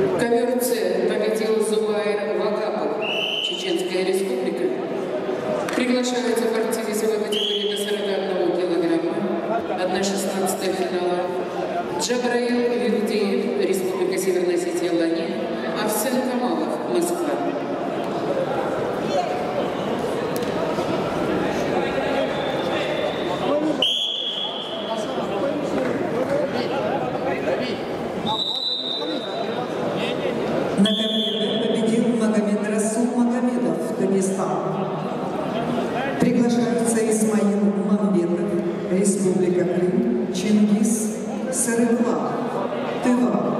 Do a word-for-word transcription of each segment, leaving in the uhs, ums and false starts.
Ковер С победил Зубайр Вагапов, Чеченская Республика. Приглашаются борцы весовой категории до сорока одного килограмма. одна шестнадцатая финала. Джабраил Юрдиев, Республика Северная Осетия, Алания. Арсен Камалов, Москва. На ковре победил Магомед Расул Магомедов, Дагестан. Приглашаются Исмаил Мамбетов, Республика Крым, Чингис Сарыгла, Тыва.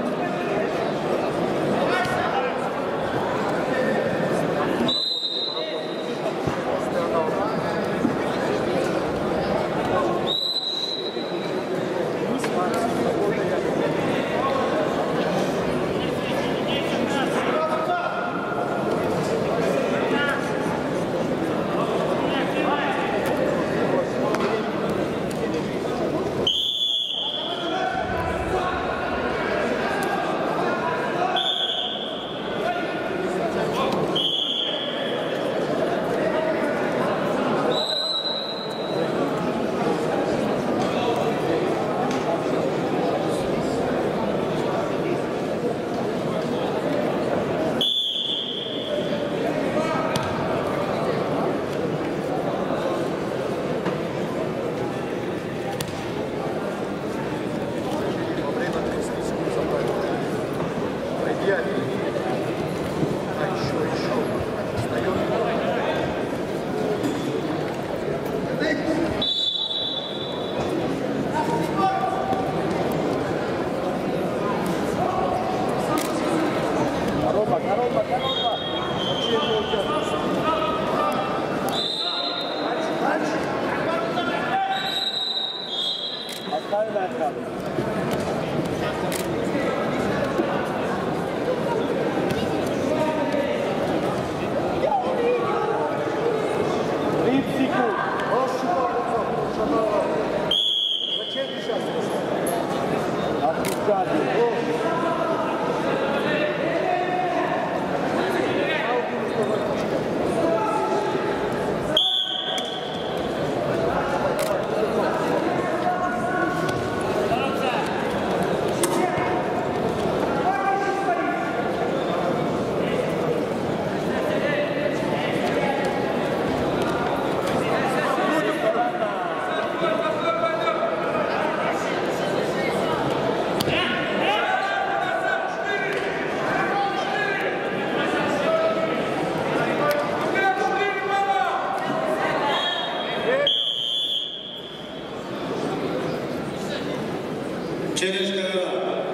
Челлендж ковера.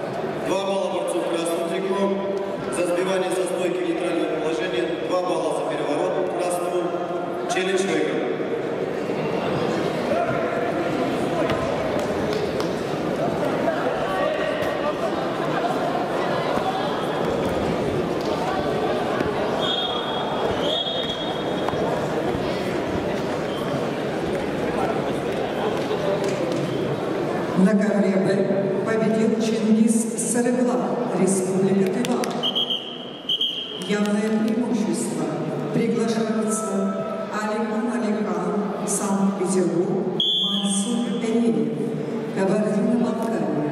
Два балла борцу в красном трико. За сбивание со стойки в нейтральное положение. Два балла за переворот в красную. Челлендж выигран. На ковре Б победил Чингис Сарыгла, Республика Тыва. Явное преимущество. Приглашаются Алихан Алихан, Санкт-Петербург, Мансур Элиев, Кабардино-Балкария.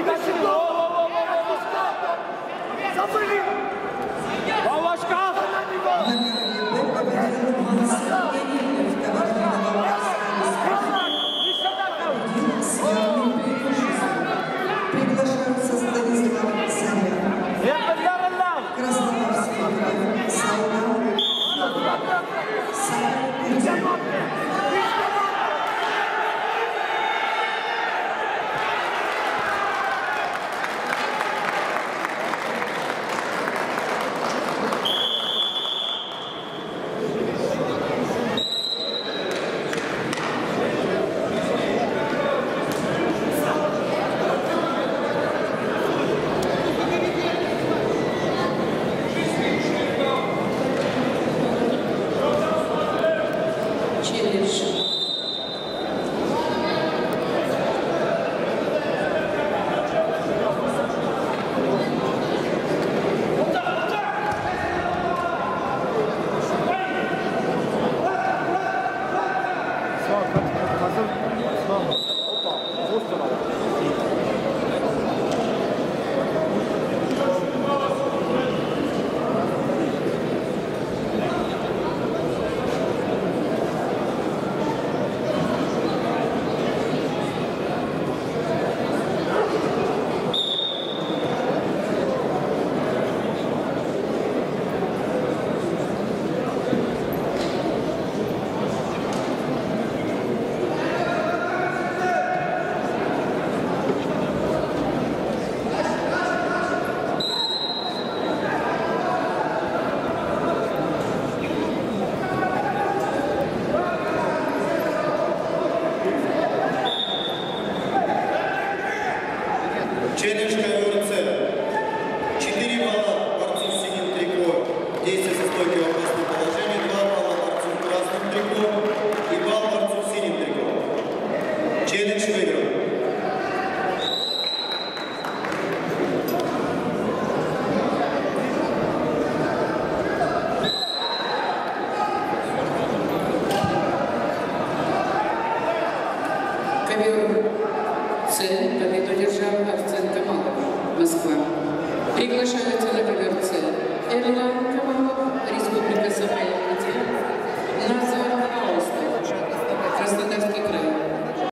Забыли! Бабашка! Приглашаются Станислав Царя, Красноярский край, Сайган, Сайган. Челлендж КВРЦ. четыре балла борцу с синим трико. Действие со стойки в опасном положении. два балла борцу в красном трико. И балл борцу в синим трико. Челлендж выигран. КВРЦ победу держал Арцен Камалов, Москва. Приглашается на КВРЦ Эрла